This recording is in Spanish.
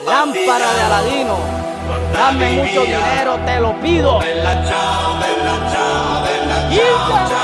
Lámpara de Aladino, dame mucho dinero, te lo pido. Bella ciao, bella ciao, bella ciao, Ida. ciao.